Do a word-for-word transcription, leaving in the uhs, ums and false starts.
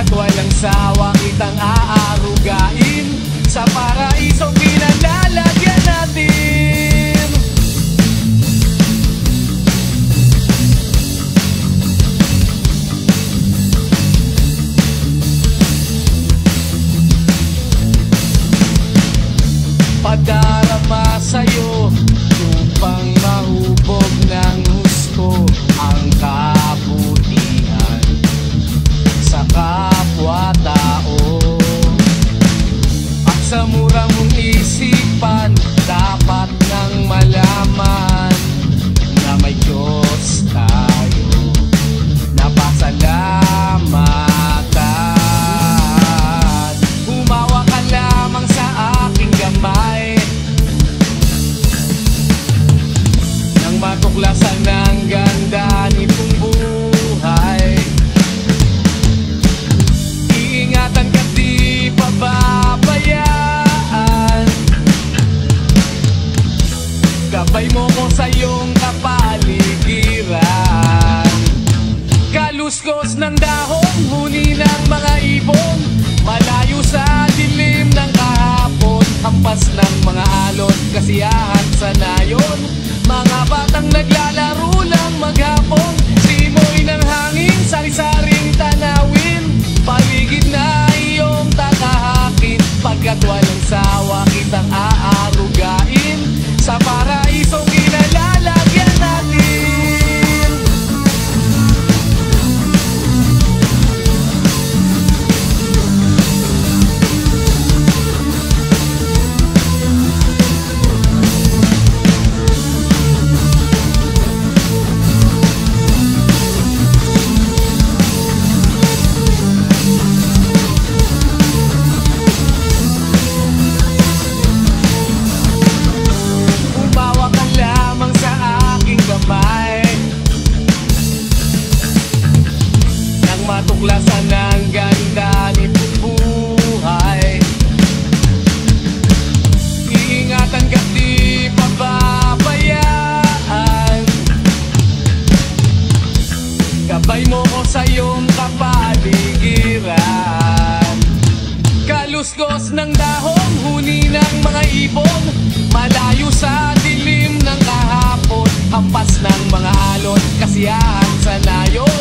Pagkat walang sawa kitang aarugain sa paraisong pinalalagyan natin. Padarama sa'yo upang mahubog ng gusto ang kabutihan sa kapwa-tao. At sa mura mong isipan, dapat nang malaman na may Diyos tayo na pasalamatan. Humawa ka lamang sa aking gamay nang matuklasan ng ganda nitong buhay. Iingatan ka't di pababayaan. Gabay mo ko sa iyong kapaligiran. Kaluskos ng dahon, huni ng mga ibon, malayo sa dilim ng kahapon, hampas ng mga alon, kasiyahan sa nayon. Mga batang naglalaro lang maghapon, simoy ng hangin, sari-saring tanawin, paligid na iyong tatahakin. Pagkat walang sawa kitang aarugain sa paraisong inalalagyan natin. Matuklasan ng ganda nitong buhay. Iingatan ka't di pababayaan. Gabay mo ko sa iyong kapaligiran. Kaluskos ng dahon, huni ng mga ibon, malayo sa dilim ng kahapon, hampas ng mga alon, kasiyahan sa nayon.